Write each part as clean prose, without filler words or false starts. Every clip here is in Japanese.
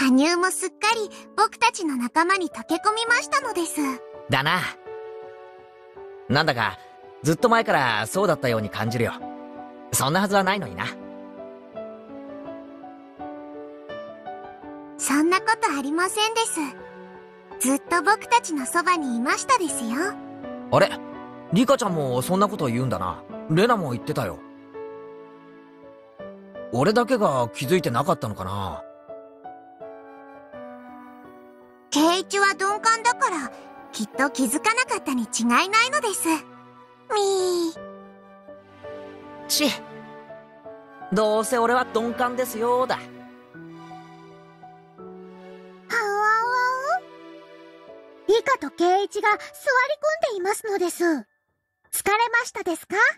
羽生もすっかり僕たちの仲間に溶け込みましたのです。 だな。なんだか、ずっと前からそうだったように感じるよ。そんなはずはないのにな。 そんなことありませんです。ずっと僕たちのそばにいましたですよ。 あれ、リカちゃんもそんなこと言うんだな。レナも言ってたよ。俺だけが気づいてなかったのかな。 圭一は鈍感だからきっと気づかなかったに違いないのです。 ち、どうせ俺は鈍感ですよだ。 リカと圭一が座り込んでいますのです。疲れましたですか？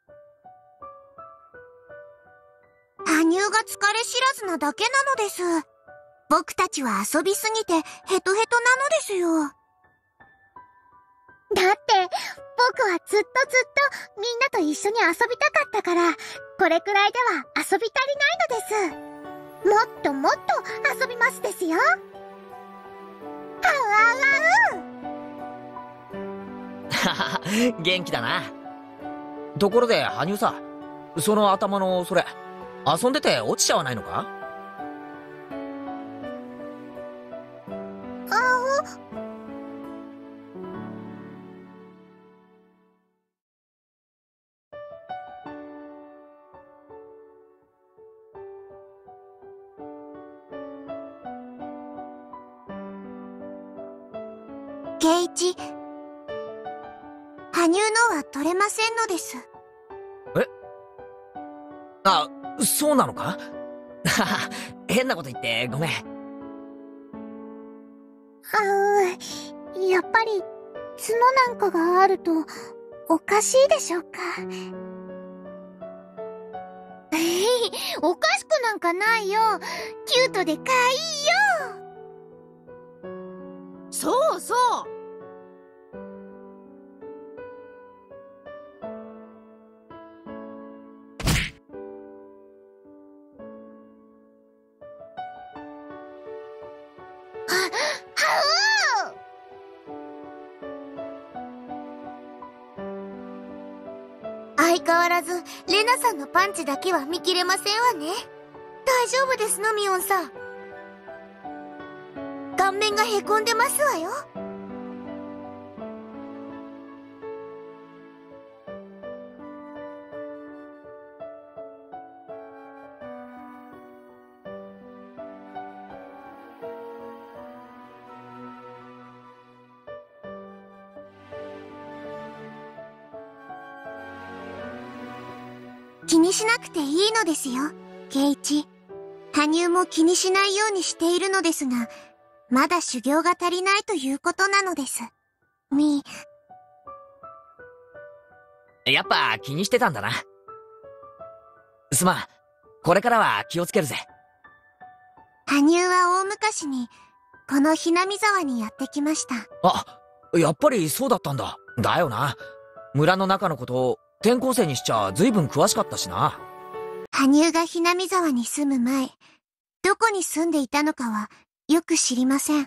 羽生が疲れ知らずなだけなのです。僕たちは遊びすぎてヘトヘトなのですよ。 だって僕はずっとみんなと一緒に遊びたかったから、これくらいでは遊び足りないのです。もっともっと遊びますですよ。 はは、元気だな。ところで羽生さ、その頭のそれ、遊んでて落ちちゃわないのか？ 圭一、羽生のは取れませんのです。 え？あ、そうなのか？はは、変なこと言ってごめん。 やっぱり角なんかがあるとおかしいでしょうか。おかしくなんかないよ。キュートでかいよ。 そうそう。 相変わらずレナさんのパンチだけは見切れませんわね。大丈夫ですの、ミオンさん。顔面がへこんでますわよ。気にしなくていいのですよ、圭一。羽生も気にしないようにしているのですが、まだ修行が足りないということなのです。 やっぱ気にしてたんだな。すまん。これからは気をつけるぜ。 羽生は大昔に、このひなみ沢にやってきました。 あ、やっぱりそうだったんだ。だよな。村の中のことを転校生にしちゃ随分詳しかったしな。 羽生がひなみ沢に住む前、どこに住んでいたのかはよく知りません。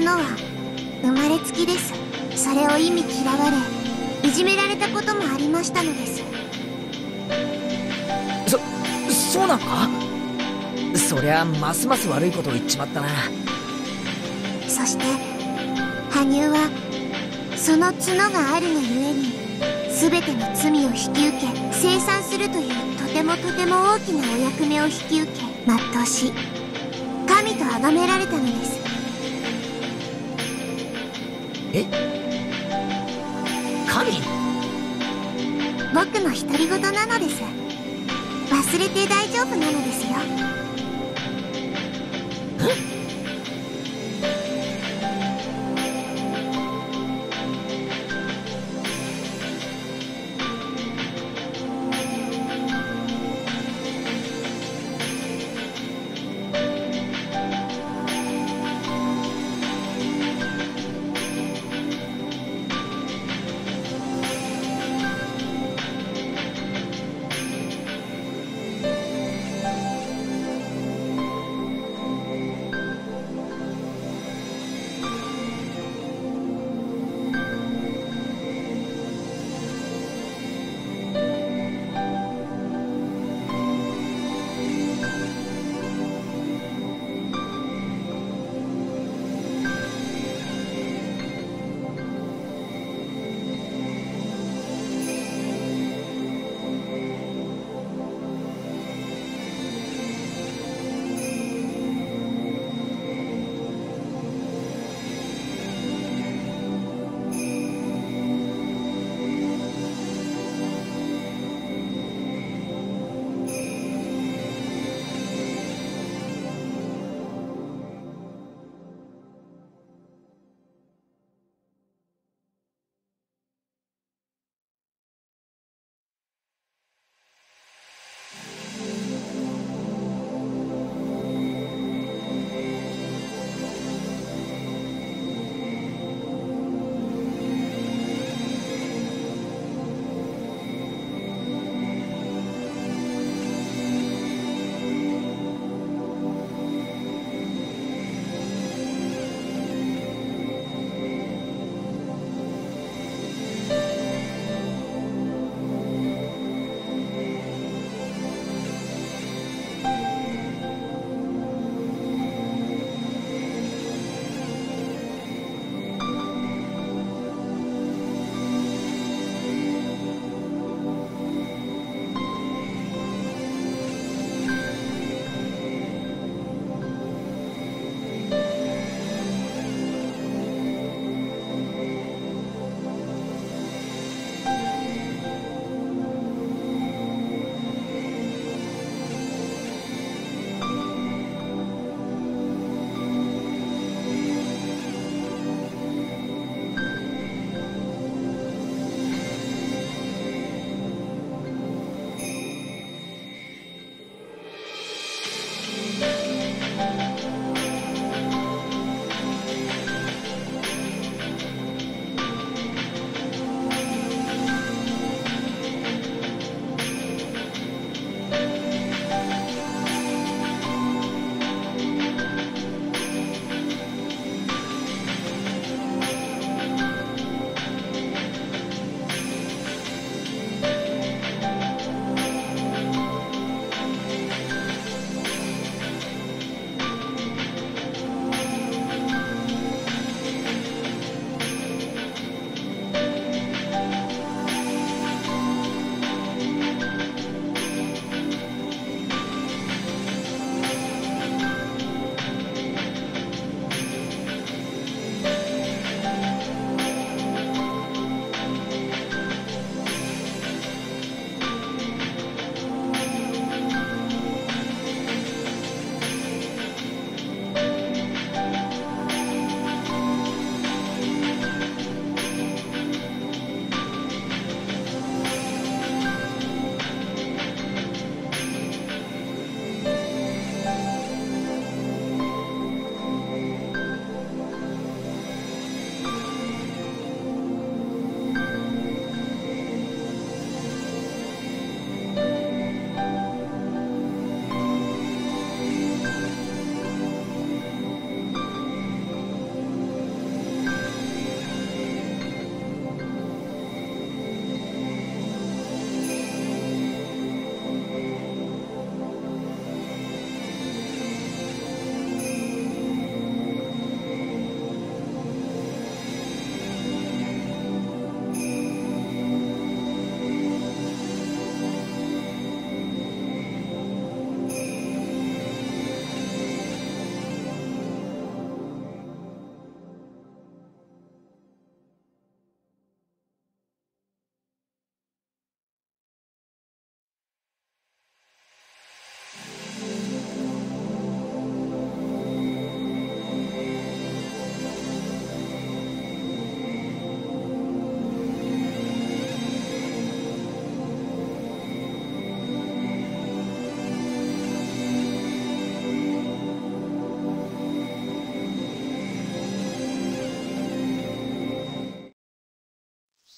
のは生まれつきです。それを忌み嫌われ、いじめられたこともありましたのです。 そうなのか？そりゃますます悪いことを言っちまったな。 そして羽生はその角があるのゆえに全ての罪を引き受け清算するというとても大きなお役目を引き受け全うし、神と崇められたのです。 え？神？ 僕の独り言なのです。忘れて大丈夫なのですよ。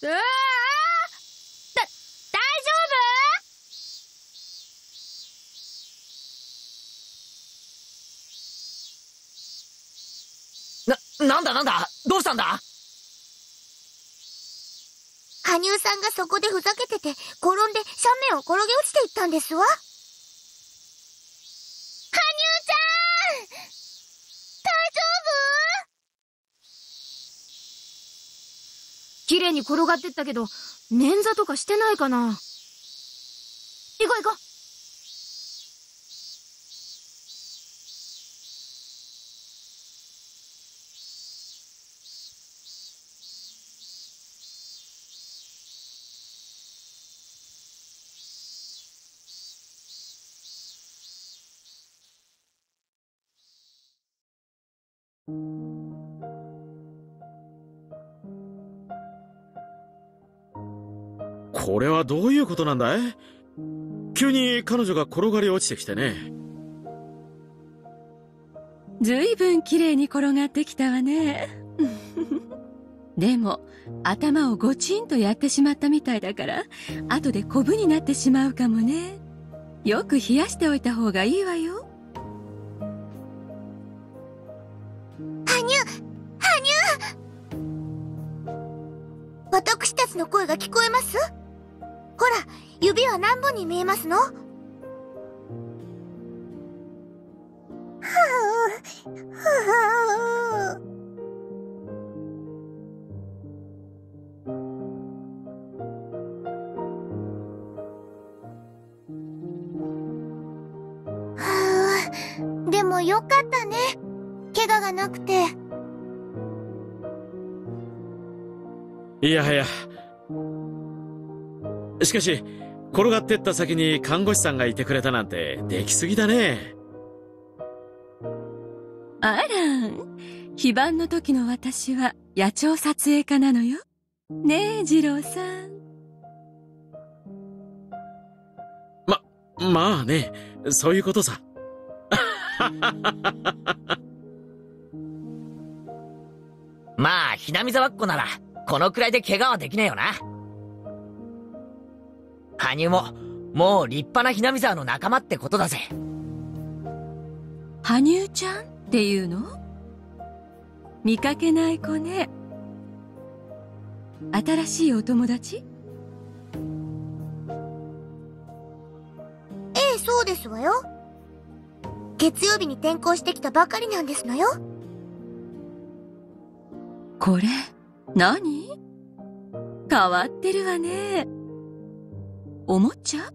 大丈なんだどうしたんだ？ 羽生さんがそこでふざけてて、転んで斜面を転げ落ちていったんですわ。羽生ちゃん、大丈綺麗に転がってったけど、捻挫とかしてないかな。行こう行こう。 これはどういうことなんだい？急に彼女が転がり落ちてきてね。 ずいぶん綺麗に転がってきたわね。でも頭をゴチンとやってしまったみたいだから、後でコブになってしまうかもね。よく冷やしておいた方がいいわよ。 私たちの声が聞こえます？ほら、指は何本に見えますの？でもよかったね。怪我がなくて。 いやはや。しかし、転がってった先に看護師さんがいてくれたなんてできすぎだね。 あら、非番の時の私は野鳥撮影家なのよ。ねえ、二郎さん。 まあね、そういうことさ。 まあ、ひなみざわっこなら、このくらいで怪我はできねえよな。羽生も、もう立派なひなみざわの仲間ってことだぜ。 羽生ちゃんっていうの？見かけない子ね。新しいお友達？ ええ、そうですわよ。月曜日に転校してきたばかりなんですのよ。 これ、何？変わってるわね。おもちゃ？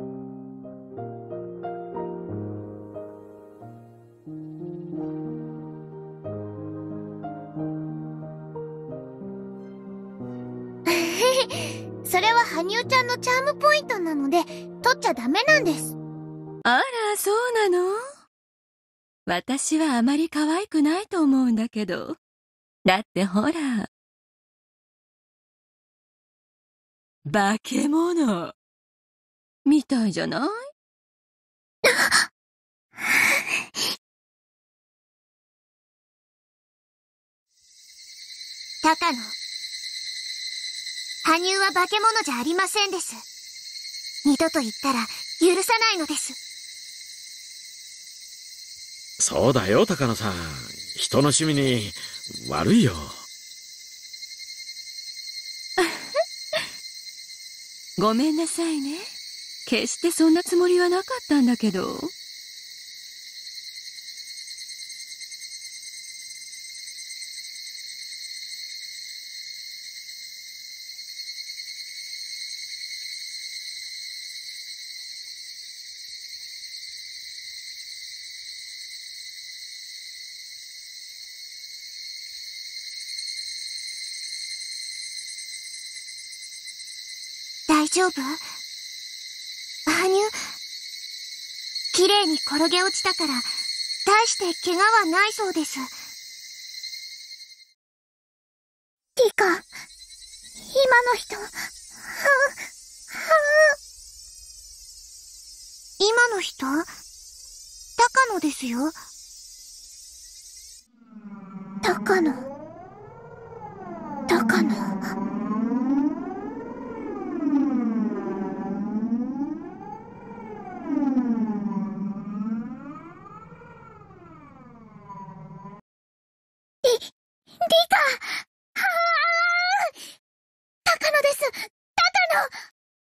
それは羽生ちゃんのチャームポイントなので、取っちゃダメなんです。 あら、そうなの？私はあまり可愛くないと思うんだけど。だってほら。化け物。みたいじゃない？ 高野。羽生は化け物じゃありませんです。二度と言ったら許さないのです。 そうだよ、高野さん。人の趣味に悪いよ。 ごめんなさいね。決してそんなつもりはなかったんだけど。 大丈夫？羽生、綺麗に転げ落ちたから、大して怪我はないそうです。 リカ、今の人、 今の人？高野ですよ。 高野。 。高野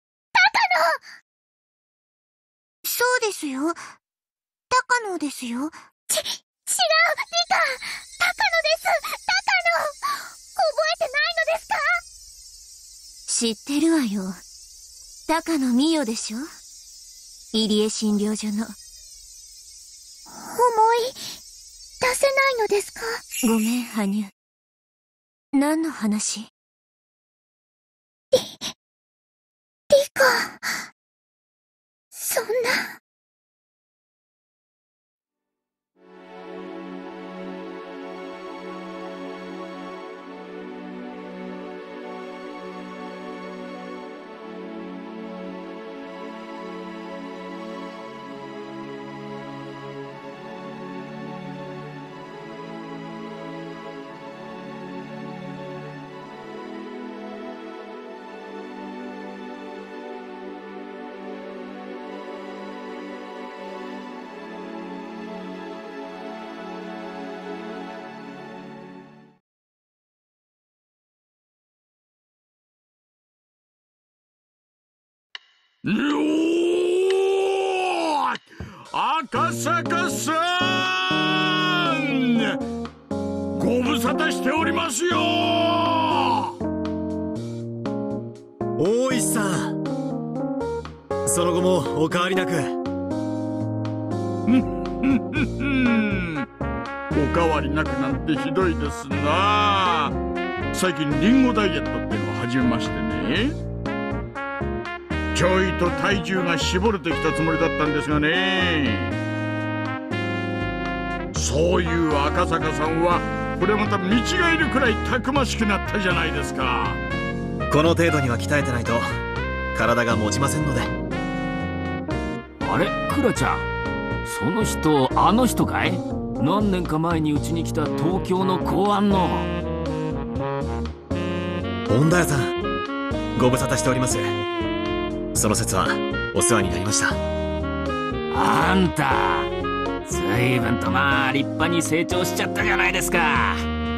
そうですよ。高野ですよ。 違う、リカ。高野です。高野。覚えてないのですか？ 知ってるわよ。高野美代でしょ？入江診療所の。 思い出せないのですか？ ごめん、羽生。何の話？ リカ。そんな。 よー、赤坂さん、ご無沙汰しておりますよ。 大石さん、その後もお変わりなく。 お変わりなくなんてひどいですな。最近リンゴダイエットってのを始めましてね、ちょいと体重が絞れてきたつもりだったんですがね。そういう赤坂さんはこれまた見違えるくらいたくましくなったじゃないですか。 この程度には鍛えてないと体が持ちませんので。 あれ、クラちゃん、その人あの人かい？何年か前にうちに来た東京の公安の。 本田屋さん、ご無沙汰しております。その節はお世話になりました。 あんた随分と立派に成長しちゃったじゃないですか。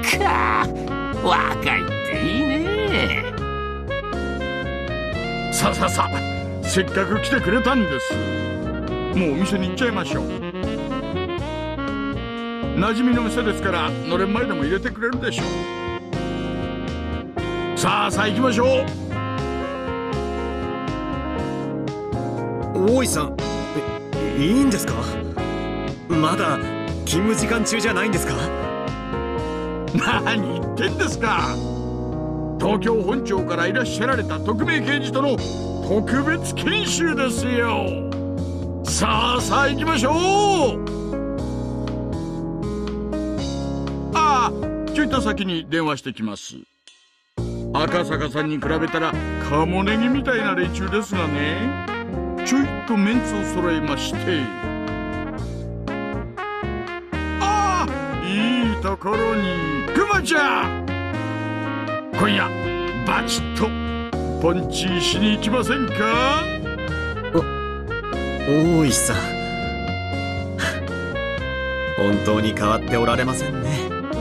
若いっていいね。 さあ、せっかく来てくれたんです。もうお店に行っちゃいましょう。馴染みの店ですからのれん前でも入れてくれるでしょう。さあ行きましょう。 大石さん、いいんですか？まだ勤務時間中じゃないんですか？ 何言ってんですか。東京本庁からいらっしゃられた特命刑事との特別研修ですよ。さあ行きましょう。ちょいと先に電話してきます。赤坂さんに比べたらカモネギみたいな連中ですがね、ちょいとメンツを揃えまして、いいところにクマちゃん、今夜バチッとポンチしに行きませんか？ 大石さん、本当に変わっておられませんね。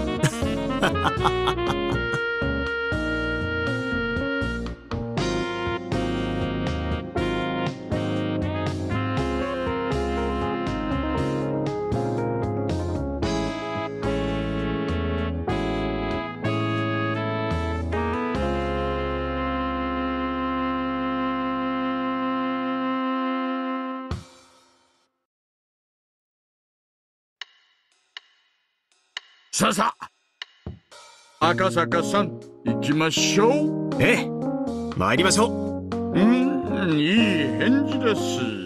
さあ赤坂さん、行きましょう。 ええ、参りましょう。 いい返事です。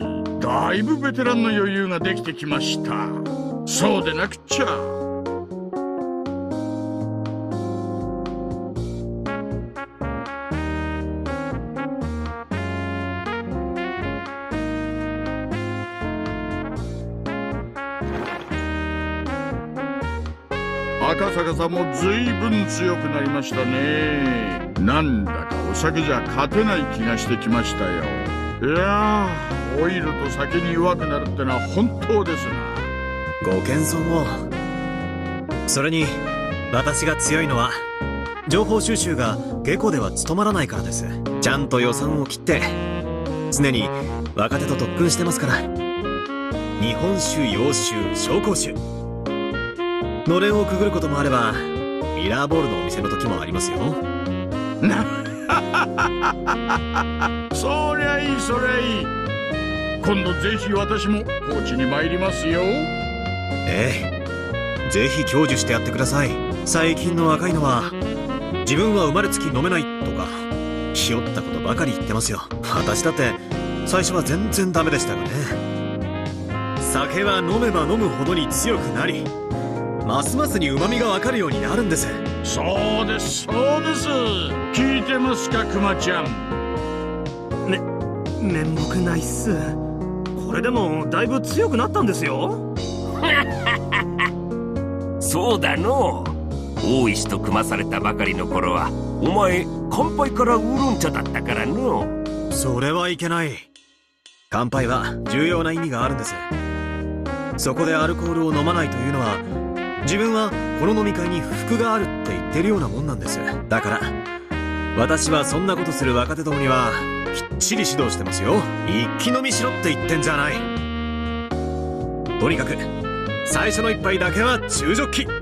だいぶベテランの余裕ができてきました。そうでなくちゃ。赤坂さんも随分強くなりましたね。なんだかお酒じゃ勝てない気がしてきましたよ。いやー、オイルと酒に弱くなるってのは本当ですな。 ご謙遜を。それに私が強いのは情報収集が下戸では務まらないからです。ちゃんと予算を切って常に若手と特訓してますから。日本酒、洋酒、紹興酒、のれんをくぐることもあればミラーボールのお店の時もありますよ。 そりゃいいそりゃいい。今度ぜひ私も高知に参りますよ。 ええ、ぜひ享受してやってください。最近の若いのは自分は生まれつき飲めないとかひよったことばかり言ってますよ。私だって最初は全然ダメでしたがね。酒は飲めば飲むほどに強くなり、ますますに旨味がわかるようになるんです。 そうですそうです。聞いてますかクマちゃん。 面目ないっす。これでもだいぶ強くなったんですよ。 そうだの。大石と組まされたばかりの頃はお前乾杯からウーロン茶だったからの。 それはいけない。乾杯は重要な意味があるんです。そこでアルコールを飲まないというのは自分はこの飲み会に不服があるって言ってるようなもんなんです。だから私はそんなことする若手どもにはきっちり指導してますよ。一気飲みしろって言ってんじゃない。とにかく最初の一杯だけは中ジョッキ。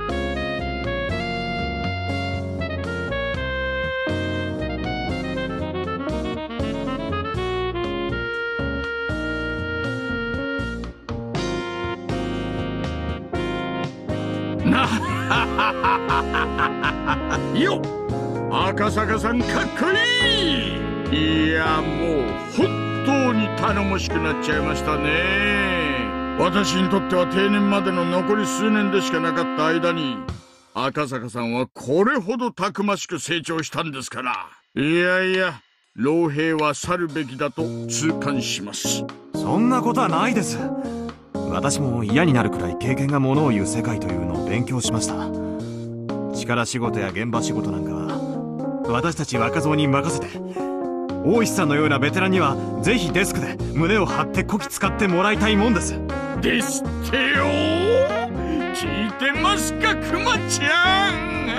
よっ、赤坂さんかっこいい。いやもう本当に頼もしくなっちゃいましたね。私にとっては定年までの残り数年でしかなかった間に赤坂さんはこれほどたくましく成長したんですから。いやいや、老兵は去るべきだと痛感します。 そんなことはないです。私も嫌になるくらい経験がものを言う世界というのを勉強しました。力仕事や現場仕事なんかは私たち若造に任せて、大石さんのようなベテランにはぜひデスクで胸を張ってこき使ってもらいたいもんです。 ですってよ。聞いてますかクマちゃん。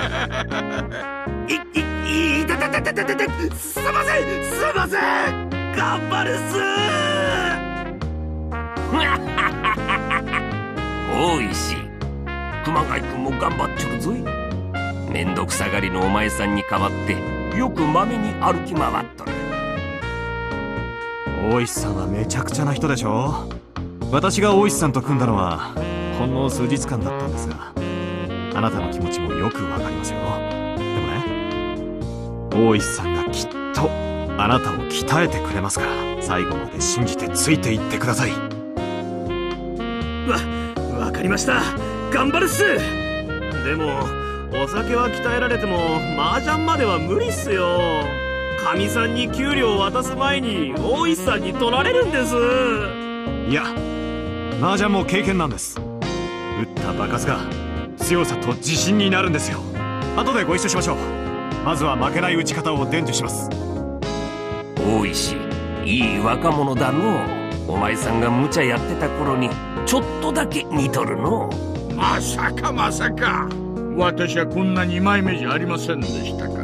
いたたたたたたた、すいませんすいません、頑張るっす。 大石、熊谷君も頑張っちょるぞい。めんどくさがりのお前さんに代わってよくまめに歩き回っとる。 大石さんはめちゃくちゃな人でしょ。私が大石さんと組んだのはほんの数日間だったんですが、あなたの気持ちもよくわかりますよ。でもね、大石さんがきっとあなたを鍛えてくれますから、最後まで信じてついていってください。 わかりました。頑張るっす。でもお酒は鍛えられても麻雀までは無理っすよ。かみさんに給料を渡す前に大石さんに取られるんです。 いや、麻雀も経験なんです。打った場数が強さと自信になるんですよ。後でご一緒しましょう。まずは負けない打ち方を伝授します。 大石、いい若者だの。お前さんが無茶やってた頃にちょっとだけ似とるの。 まさかまさか、私はこんな二枚目じゃありませんでしたから。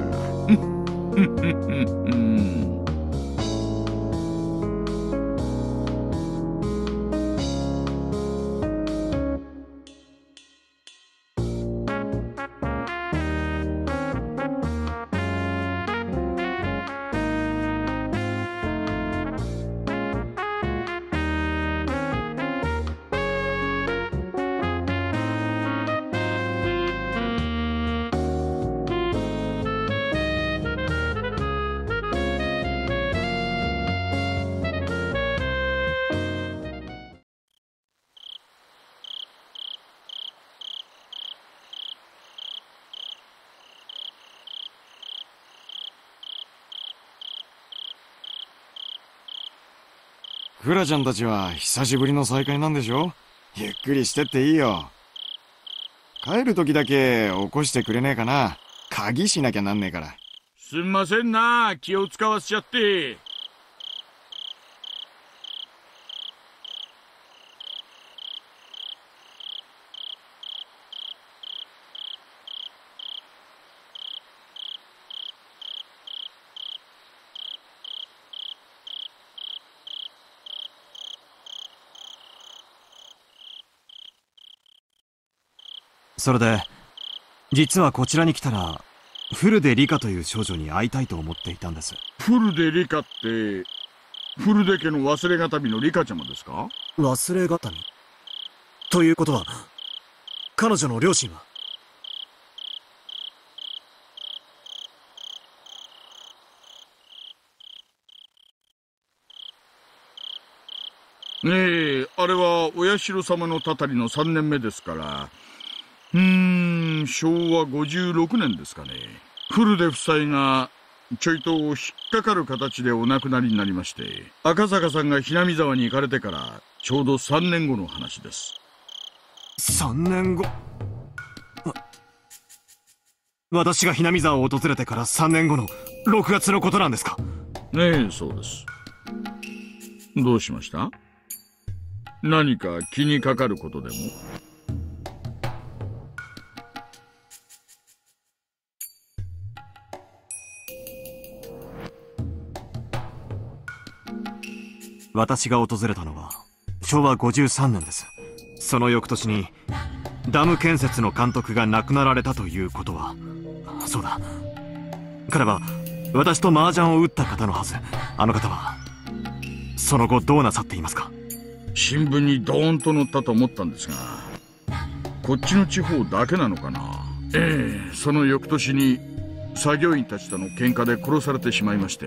クラちゃんたちは久しぶりの再会なんでしょ。ゆっくりしてっていいよ。帰る時だけ起こしてくれねえかな。鍵しなきゃなんねえから。 すんませんな、気を使わせちゃって。 それで、実はこちらに来たら、フルデリカという少女に会いたいと思っていたんです。 フルデリカって、フルデ家の忘れがたみのリカちゃまですか？ 忘れがたみということは、彼女の両親は？ ねえ、あれはお社様のたたりの3年目ですから、昭和56年ですかね。フルデ夫妻がちょいと引っかかる形でお亡くなりになりまして、赤坂さんがひなみ沢に行かれてからちょうど3年後の話です。 3年後？私がひなみ沢を訪れてから3年後の6月のことなんですか？ ねえ、そうです。どうしました？何か気にかかることでも？ 私が訪れたのは昭和53年です。その翌年にダム建設の監督が亡くなられたということは、そうだ、彼は私と麻雀を打った方のはず。あの方はその後どうなさっていますか？ 新聞にドーンと載ったと思ったんですが、こっちの地方だけなのかな。その翌年に作業員たちとの喧嘩で殺されてしまいまして。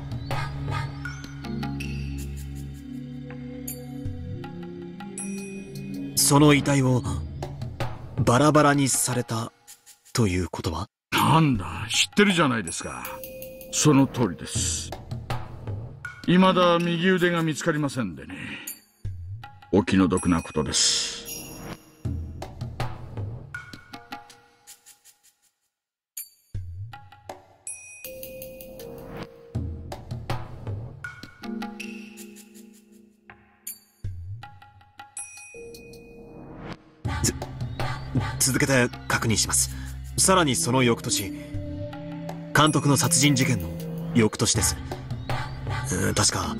その遺体をバラバラにされたということは？ なんだ、知ってるじゃないですか。その通りです。未だ右腕が見つかりませんでね。お気の毒なことです。 続けて確認します。さらにその翌年、監督の殺人事件の翌年です。確か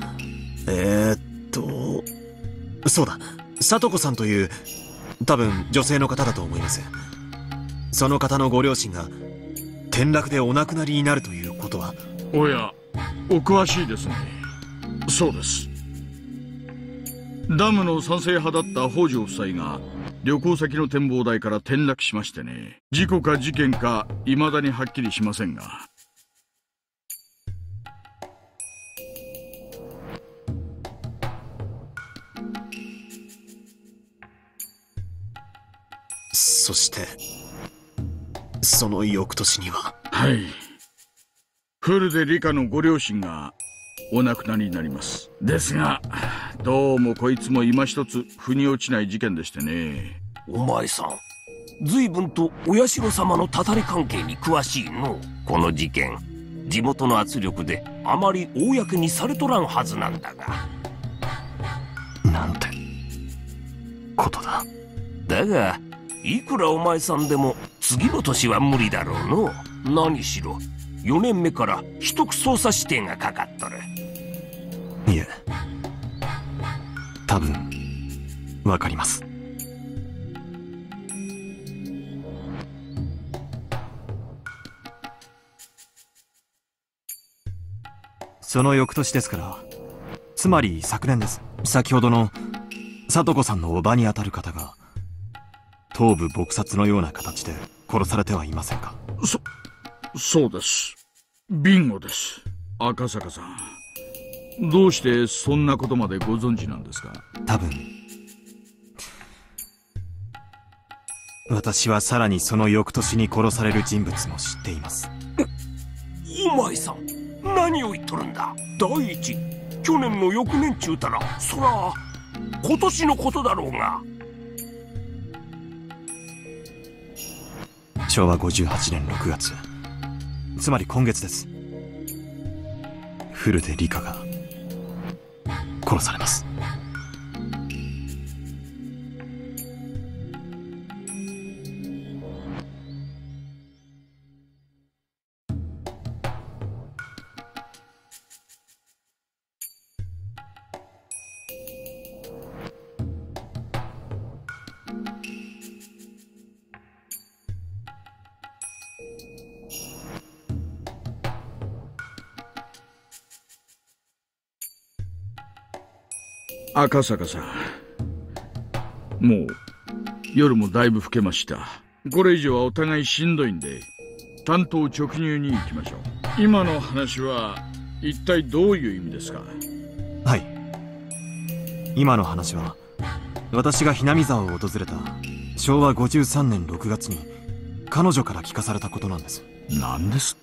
そうだ、聡子さんという多分女性の方だと思います。その方のご両親が転落でお亡くなりになるということは？ おや、お詳しいですね。そうです。ダムの賛成派だった北条夫妻が旅行先の展望台から転落しましてね。事故か事件か未だにはっきりしませんが。 そしてその翌年には？ はい、フルデリカのご両親がお亡くなりになります。ですが、どうもこいつも今一つ腑に落ちない事件でしてね。 お前さん、随分とお社様のたたり関係に詳しいの。この事件、地元の圧力であまり公にされとらんはずなんだが。 なんてことだ。 だが、いくらお前さんでも次の年は無理だろうの。何しろ4年目から秘匿捜査指定がかかっとる。 いえ、多分わかります。その翌年ですから、つまり昨年です。先ほどの聡子さんの叔母にあたる方が頭部撲殺のような形で殺されてはいませんか？ そうです。ビンゴです。赤坂さん、どうしてそんなことまでご存知なんですか？ 多分私はさらにその翌年に殺される人物も知っています。 お前さん、何を言っとるんだ。第一、去年の翌年ちゅうたら、そら今年のことだろうが。 昭和58年6月、つまり今月です。古手理香が殺されます。 赤坂さん、もう夜もだいぶ更けました。これ以上はお互いしんどいんで、単刀直入に行きましょう。今の話は一体どういう意味ですか？ はい。今の話は、私がひなみ沢を訪れた昭和53年6月に彼女から聞かされたことなんです。 何ですって？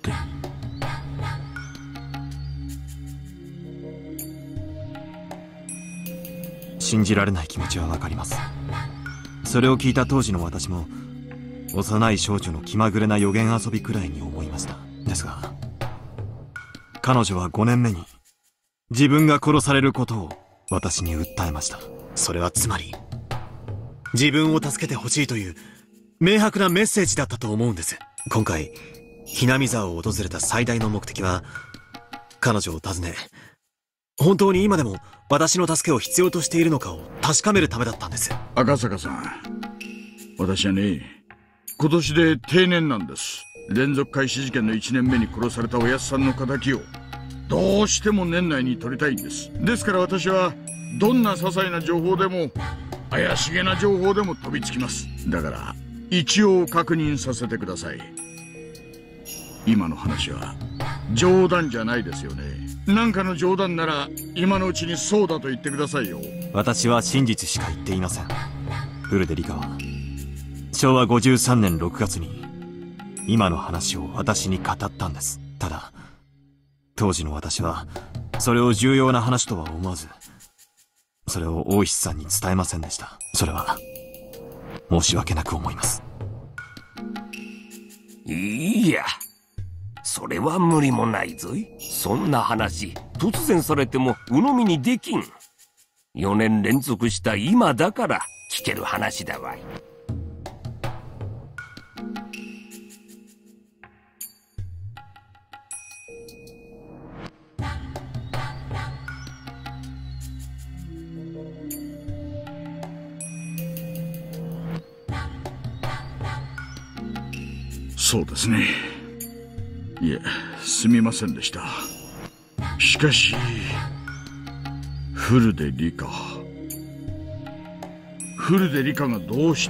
信じられない気持ちはわかります。それを聞いた当時の私も、幼い少女の気まぐれな予言遊びくらいに思いました。ですが、彼女は5年目に自分が殺されることを私に訴えました。それはつまり、自分を助けてほしいという明白なメッセージだったと思うんです。今回、ひなみ沢を訪れた最大の目的は、彼女を訪ね、本当に今でも私の助けを必要としているのかを確かめるためだったんです。 赤坂さん、私はね、今年で定年なんです。連続開始事件の1年目に殺されたおやつさんの仇をどうしても年内に取りたいんです。ですから私はどんな些細な情報でも怪しげな情報でも飛びつきます。だから一応確認させてください。今の話は冗談じゃないですよね。なんかの冗談なら今のうちにそうだと言ってくださいよ。 私は真実しか言っていません。古出理香は昭和53年6月に今の話を私に語ったんです。ただ当時の私はそれを重要な話とは思わず、それを大石さんに伝えませんでした。それは申し訳なく思います。 いや、それは無理もないぞい。そんな話突然されても鵜呑みにできん。4年連続した今だから聞ける話だわい。 そうですね。いえ、すみませんでした。しかし古出理香がどうして、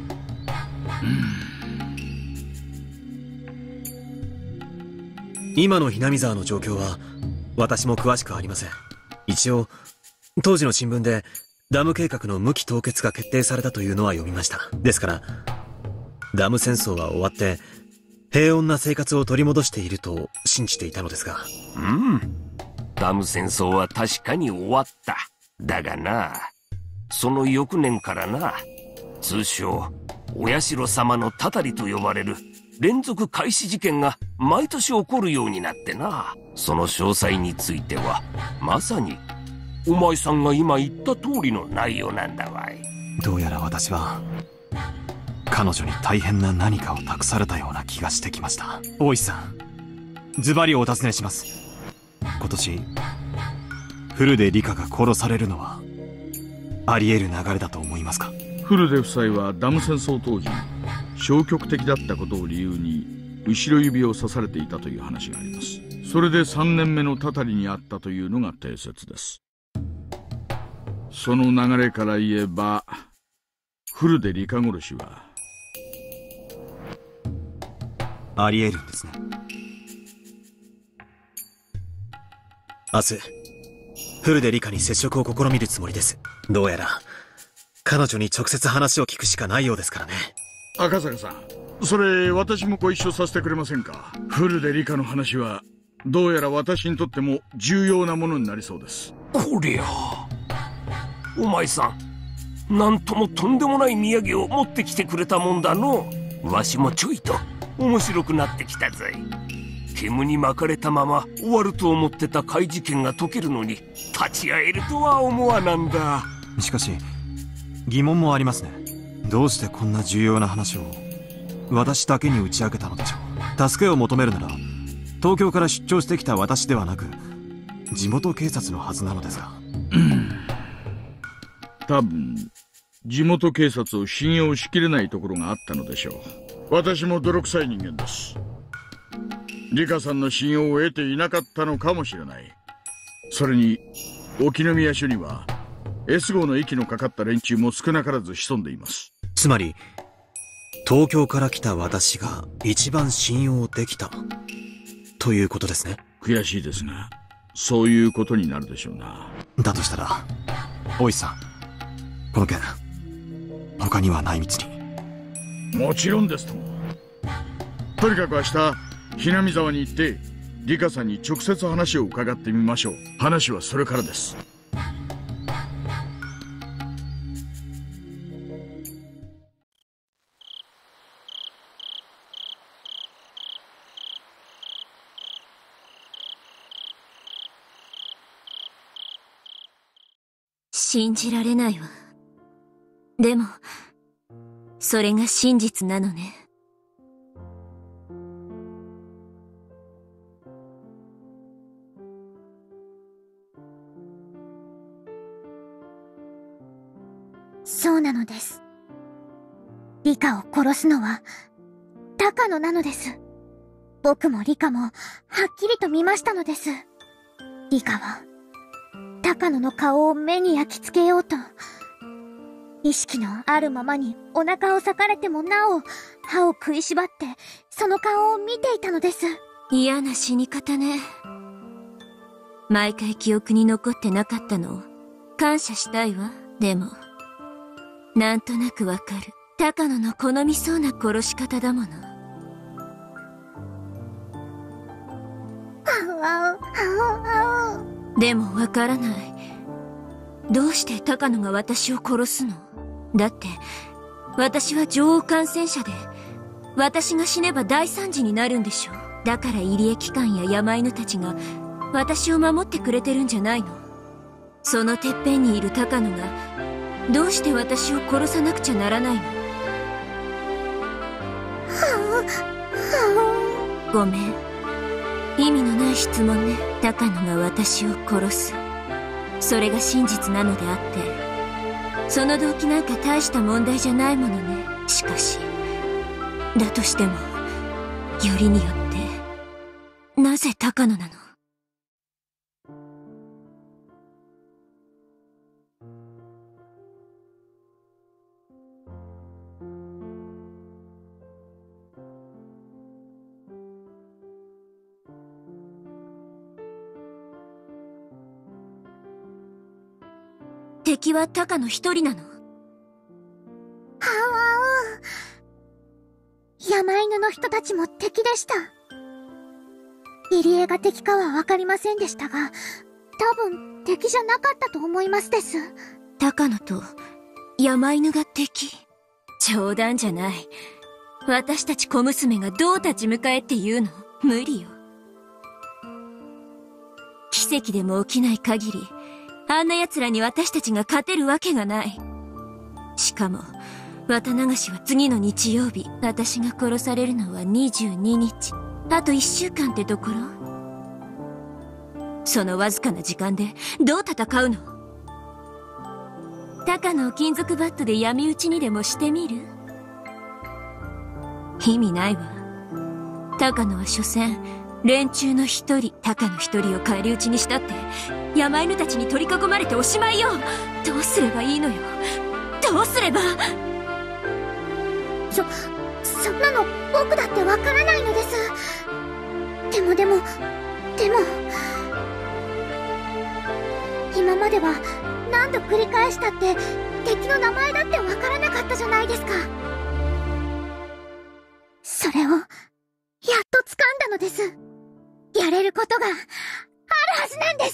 今のひなみ沢の状況は私も詳しくありません。一応当時の新聞でダム計画の無期凍結が決定されたというのは読みました。ですからダム戦争は終わって平穏な生活を取り戻していると信じていたのですが。 ダム戦争は確かに終わった。だがな、その翌年からな、通称お社様のたたりと呼ばれる連続開始事件が毎年起こるようになってな。その詳細についてはまさにお前さんが今言った通りの内容なんだわい。 どうやら私は彼女に大変な何かを託されたような気がしてきました。大石さん、ズバリお尋ねします。今年古出理香が殺されるのはあり得る流れだと思いますか？ 古出夫妻はダム戦争当時消極的だったことを理由に後ろ指を刺されていたという話があります。それで3年目のたたりにあったというのが定説です。その流れから言えば古出理香殺しはあり得るんですね。明日古出理香に接触を試みるつもりです。どうやら彼女に直接話を聞くしかないようですからね。 赤坂さん、それ私もご一緒させてくれませんか？古出理香の話はどうやら私にとっても重要なものになりそうです。 こりゃあ、お前さん、なんともとんでもない土産を持ってきてくれたもんだの。わしもちょいと面白くなってきたぜ。煙に巻かれたまま終わると思ってた怪事件が解けるのに立ち会えるとは思わなんだ。 しかし疑問もありますね。どうしてこんな重要な話を私だけに打ち明けたのでしょう。助けを求めるなら東京から出張してきた私ではなく地元警察のはずなのですが。 多分地元警察を信用しきれないところがあったのでしょう。私も泥臭い人間です。理香さんの信用を得ていなかったのかもしれない。それに沖宮署には S 号の息のかかった連中も少なからず潜んでいます。 つまり東京から来た私が一番信用できたということですね。 悔しいですがそういうことになるでしょうな。 だとしたら大石さん、この件他にはない道に。 もちろんですとも。とにかく明日ひなみ沢に行ってリカさんに直接話を伺ってみましょう。話はそれからです。 信じられないわ。でもそれが真実なのね。 そうなのです。リカを殺すのは高野なのです。僕もリカもはっきりと見ましたのです。リカは高野の顔を目に焼き付けようと、意識のあるままにお腹を裂かれてもなお歯を食いしばってその顔を見ていたのです。 嫌な死に方ね。毎回記憶に残ってなかったのを感謝したいわ。でもなんとなくわかる。高野の好みそうな殺し方だもの。でもわからない。どうして高野が私を殺すの？だって私は女王感染者で、私が死ねば大惨事になるんでしょ。だから入江機関や山犬たちが私を守ってくれてるんじゃないの？そのてっぺんにいる高野がどうして私を殺さなくちゃならないの？ごめん、意味のない質問ね。高野が私を殺す、それが真実なのであって、その動機なんか大した問題じゃないものね。しかしだとしてもよりによってなぜ高野なの？敵は高野一人なの？ 山犬の人たちも敵でした。入江が敵かはわかりませんでしたが、多分敵じゃなかったと思いますです。 高野と山犬が敵？冗談じゃない。私たち小娘がどう立ち向かえって言うの？無理よ。奇跡でも起きない限りあんな奴らに私たちが勝てるわけがない。しかも綿流しは次の日曜日、私が殺されるのは22日。あと1週間ってところ。そのわずかな時間でどう戦うの？高野を金属バットで闇討ちにでもしてみる？意味ないわ。高野は所詮連中の一人。高野一人を返り討ちにしたって山犬たちに取り囲まれておしまいよ。どうすればいいのよ。どうすれば。 そんなの僕だってわからないのです。でも今までは何度繰り返したって敵の名前だってわからなかったじゃないですか。それをやっと掴んだのです。やれることがあるはずなんです。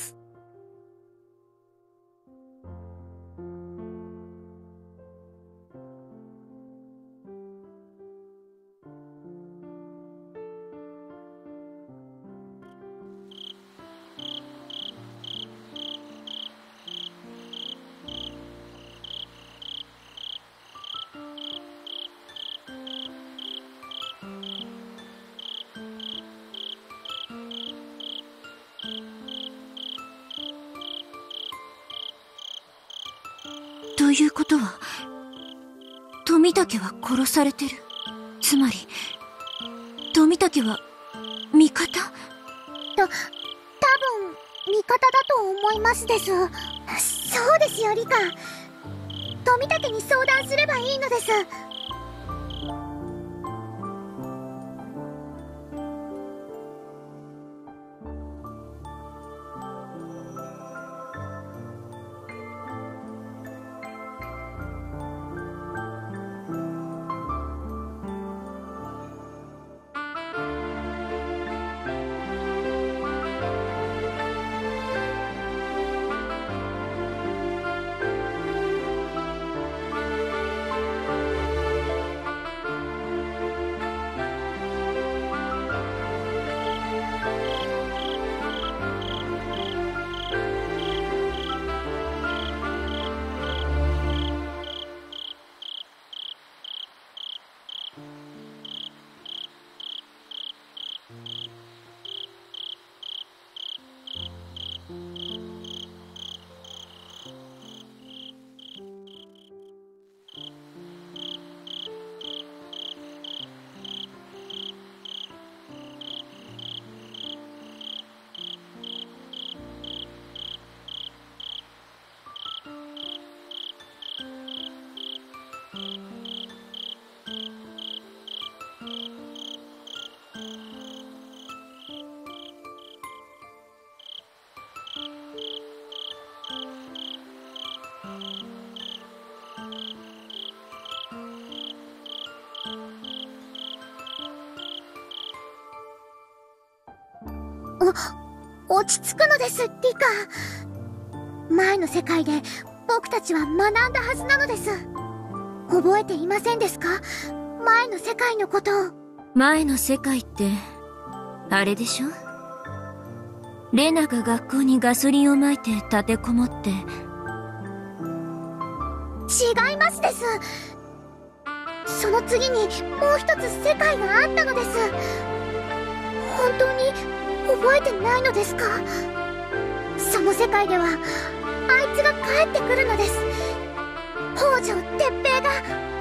ということは富武は殺されてる。つまり富武は味方？ 多分味方だと思いますです。 そうですよ、リカ。富武に相談すればいいのです。落ち着くのです、リカ。前の世界で僕たちは学んだはずなのです。覚えていませんですか？前の世界のことを。 前の世界って、あれでしょ？レナが学校にガソリンをまいて立てこもって。違いますです。その次にもう一つ世界があったのです。本当に覚えてないのですか？その世界ではあいつが帰ってくるのです。北条鉄平が。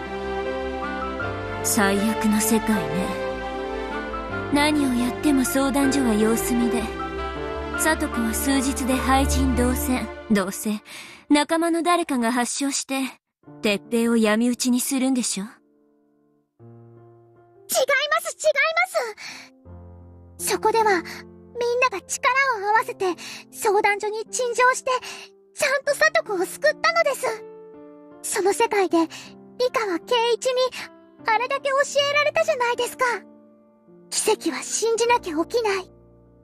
最悪の世界ね。何をやっても相談所は様子見で、聡子は数日で廃人同然。どうせ仲間の誰かが発症して鉄平を闇討ちにするんでしょ。違います違います。そこではみんなが力を合わせて相談所に陳情してちゃんと聡子を救ったのです。その世界でリカは圭一にあれだけ教えられたじゃないですか。奇跡は信じなきゃ起きない。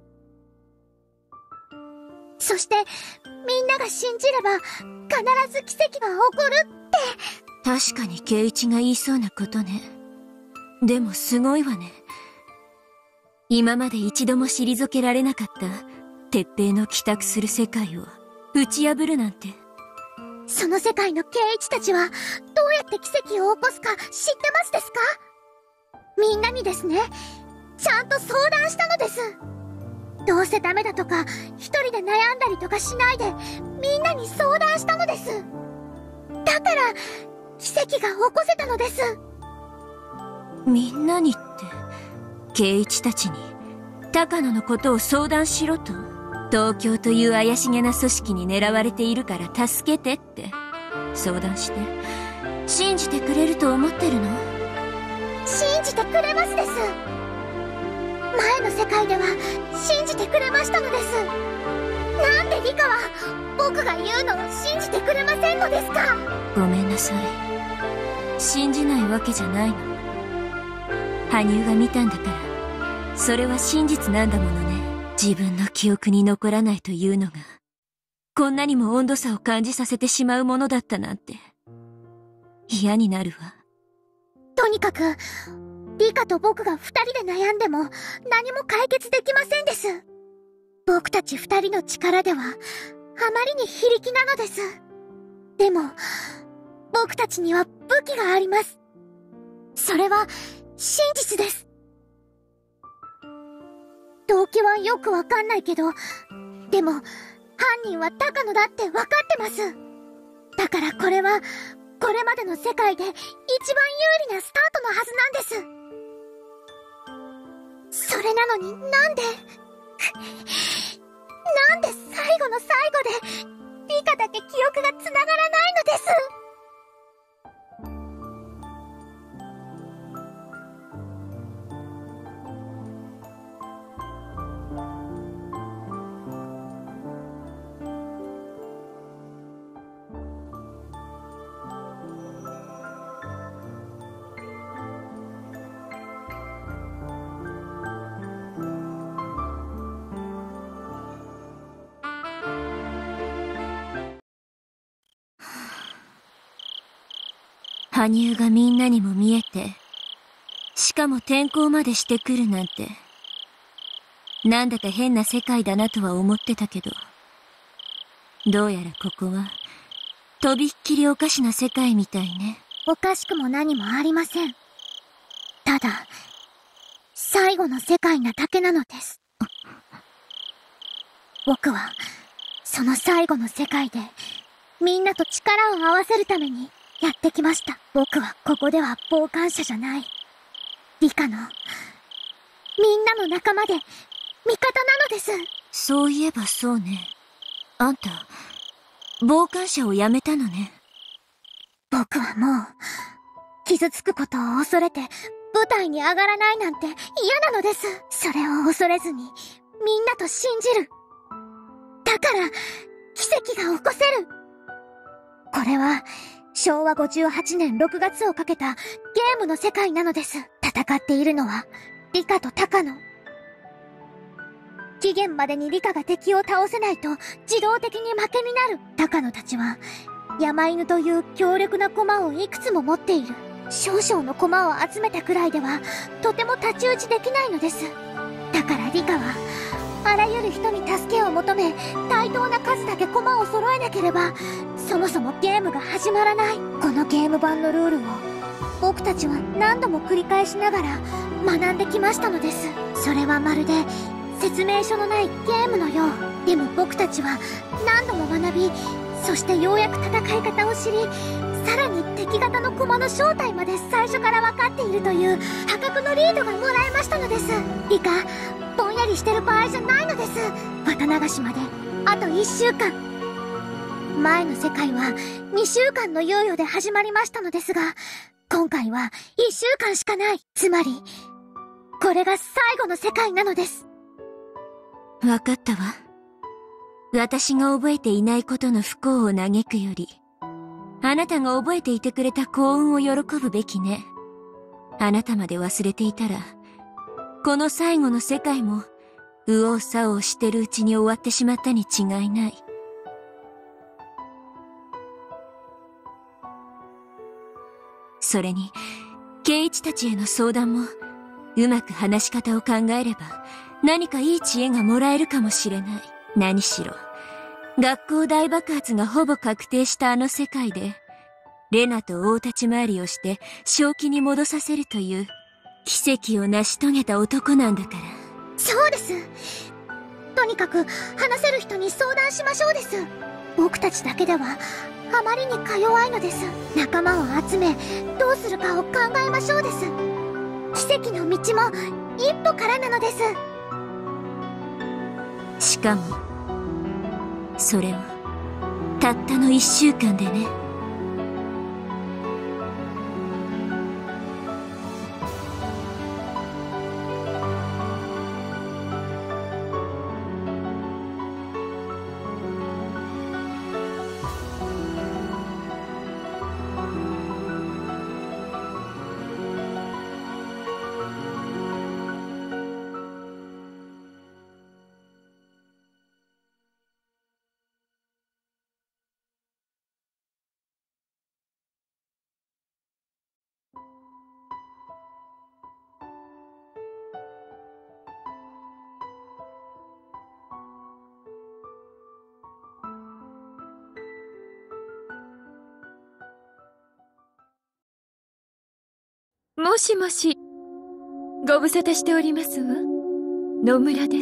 そしてみんなが信じれば必ず奇跡は起こるって。 確かに圭一が言いそうなことね。でもすごいわね。今まで一度も退けられなかった鉄平の帰宅する世界を打ち破るなんて。 その世界の圭一たちはどうやって奇跡を起こすか知ってますですか？みんなにですね、ちゃんと相談したのです。どうせダメだとか一人で悩んだりとかしないでみんなに相談したのです。だから奇跡が起こせたのです。 みんなにって圭一たちに高野のことを相談しろと？東京という怪しげな組織に狙われているから助けてって相談して信じてくれると思ってるの？ 信じてくれますです。前の世界では信じてくれましたのです。なんでリカは僕が言うのを信じてくれませんのですか？ ごめんなさい。信じないわけじゃないの。羽生が見たんだからそれは真実なんだものね。自分の記憶に残らないというのがこんなにも温度差を感じさせてしまうものだったなんて嫌になるわ。 とにかくリカと僕が二人で悩んでも何も解決できませんです。僕たち二人の力ではあまりに非力なのです。でも僕たちには武器があります。それは真実です。動機はよくわかんないけど、でも犯人は高野だってわかってます。だからこれはこれまでの世界で一番有利なスタートのはずなんです。それなのになんで最後の最後でリカだけ記憶がつながらないのです。 羽生がみんなにも見えて、しかも転校までしてくるなんて、なんだか変な世界だなとは思ってたけど、どうやらここは、とびっきりおかしな世界みたいね。 おかしくも何もありません。ただ、最後の世界なだけなのです。僕は、その最後の世界で、みんなと力を合わせるために、やってきました。僕はここでは傍観者じゃない。理科の、みんなの仲間で、味方なのです。 そういえばそうね。あんた、傍観者をやめたのね。 僕はもう、傷つくことを恐れて、舞台に上がらないなんて嫌なのです。それを恐れずに、みんなと信じる。だから、奇跡が起こせる。これは、昭和58年6月をかけたゲームの世界なのです。戦っているのは、理科と高野。期限までに理科が敵を倒せないと自動的に負けになる。高野たちは、山犬という強力な駒をいくつも持っている。少々の駒を集めたくらいでは、とても太刀打ちできないのです。だから理科は、あらゆる人に助けを求め、対等な数だけ駒を揃えなければ、そもそもゲームが始まらない。このゲーム版のルールを、僕たちは何度も繰り返しながら学んできましたのです。それはまるで、説明書のないゲームのよう。でも僕たちは何度も学び、そしてようやく戦い方を知り、さらに敵方の駒の正体まで最初から分かっているという破格のリードがもらえましたのです。いいか、ぼんやりしてる場合じゃないのです。綿流しまであと1週間。前の世界は2週間の猶予で始まりましたのですが、今回は1週間しかない。つまり、これが最後の世界なのです。 わかったわ。私が覚えていないことの不幸を嘆くより、あなたが覚えていてくれた幸運を喜ぶべきね。あなたまで忘れていたら、この最後の世界も、右往左往してるうちに終わってしまったに違いない。それに、圭一たちへの相談も、うまく話し方を考えれば、何かいい知恵がもらえるかもしれない。何しろ、学校大爆発がほぼ確定したあの世界で、レナと大立ち回りをして正気に戻させるという奇跡を成し遂げた男なんだから。 そうです。とにかく話せる人に相談しましょうです。僕たちだけではあまりにか弱いのです。仲間を集めどうするかを考えましょうです。奇跡の道も一歩からなのです。 しかもそれをたったの1週間でね。 もしもし、ご無沙汰しておりますわ。野村です。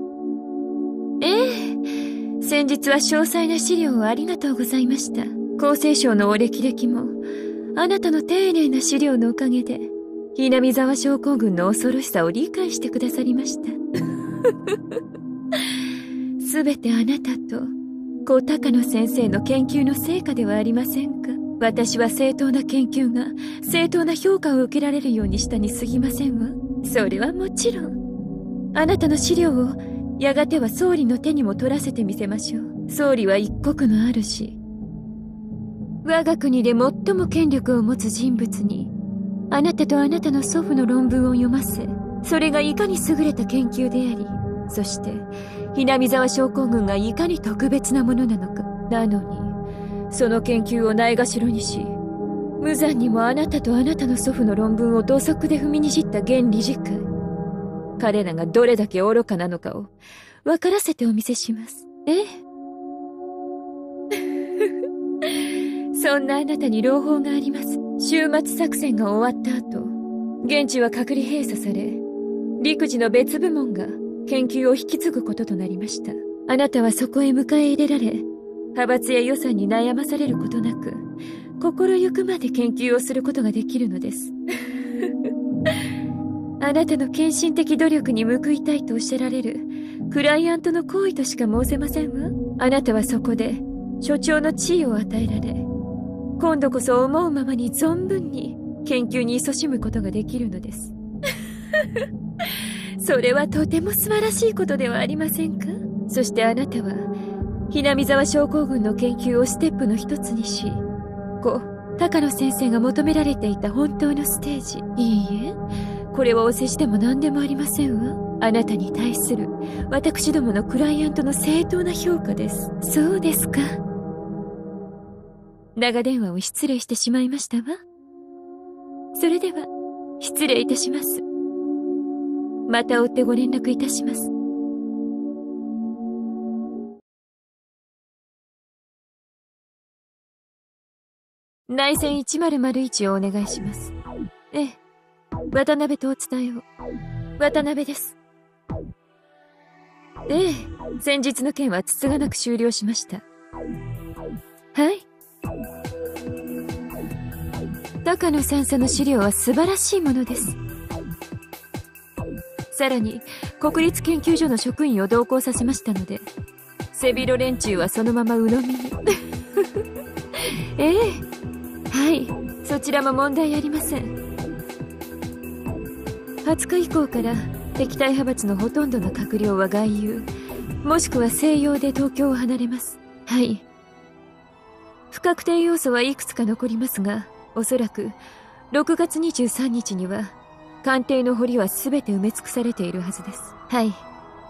ええ、先日は詳細な資料をありがとうございました。厚生省のお歴々も、あなたの丁寧な資料のおかげで、南沢症候群の恐ろしさを理解してくださりました。すべてあなたと高野先生の研究の成果ではありませんか。私は正当な研究が正当な評価を受けられるようにしたに過ぎませんわ。それはもちろん、あなたの資料をやがては総理の手にも取らせてみせましょう。総理は一国の主。我が国で最も権力を持つ人物に、あなたとあなたの祖父の論文を読ませ、それがいかに優れた研究であり、そしてひなみざわ症候群がいかに特別なものなのか。なのにその研究をないがしろにし、無残にもあなたとあなたの祖父の論文を土足で踏みにじった現理事会、彼らがどれだけ愚かなのかを分からせてお見せします。ええそんなあなたに朗報があります。終末作戦が終わった後、現地は隔離閉鎖され、陸自の別部門が研究を引き継ぐこととなりました。あなたはそこへ迎え入れられ、派閥や予算に悩まされることなく、心ゆくまで研究をすることができるのですあなたの献身的努力に報いたいとおっしゃられるクライアントの行為としか申せませんわ。あなたはそこで所長の地位を与えられ、今度こそ思うままに存分に研究に勤しむことができるのですそれはとても素晴らしいことではありませんか。そしてあなたはひなみざわ症候群の研究をステップの一つにし、高野先生が求められていた本当のステージ、いいえ、これはお世辞でも何でもありませんわ。あなたに対する私どものクライアントの正当な評価です。そうですか。長電話を失礼してしまいましたわ。それでは失礼いたします。また追ってご連絡いたします。内線1001をお願いします。ええ、渡辺とお伝えを。渡辺です。ええ、先日の件はつつがなく終了しました。はい。高野先生の資料は素晴らしいものです。さらに国立研究所の職員を同行させましたので、背広連中はそのまま鵜呑みにええ、はい、そちらも問題ありません。20日以降から敵対派閥のほとんどの閣僚は外遊、もしくは西洋で東京を離れます。はい。不確定要素はいくつか残りますが、おそらく6月23日には官邸の堀は全て埋め尽くされているはずです。はい。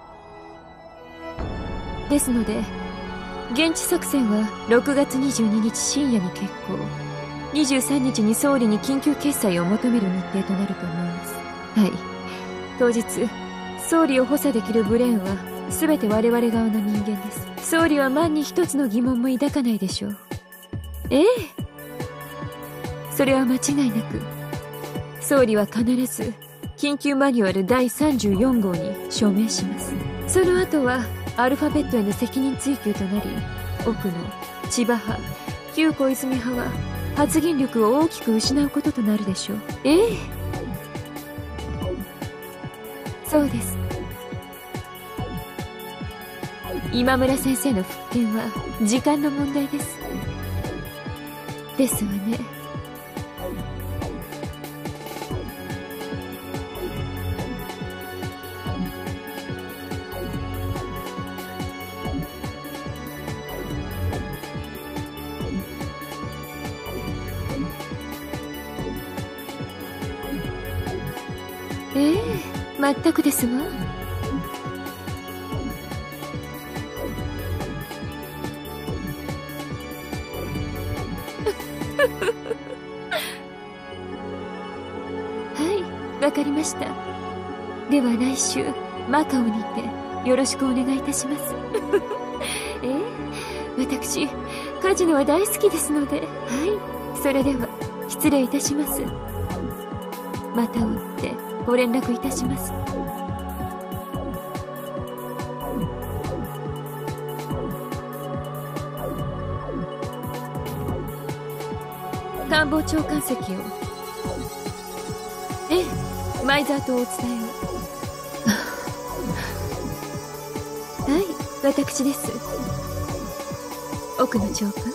ですので現地作戦は6月22日深夜に決行、23日に総理に緊急決裁を求める日程となると思います。はい。当日総理を補佐できるブレーンは全て我々側の人間です。総理は万に一つの疑問も抱かないでしょう。ええ、それは間違いなく総理は必ず緊急マニュアル第34号に署名します。その後はアルファベットへの責任追及となり、奥の千葉派、旧小泉派は発言力を大きく失うこととなるでしょう。ええ、そうです。今村先生の復権は時間の問題です。ですわね。ええ、全くですわ。はい、わかりました。では来週マカオにてよろしくお願いいたします私カジノは大好きですので。はい、それでは失礼いたします。また追ってご連絡いたします。官房長官席を。ええ、前澤とお伝えをはい、私です。 奥の長官。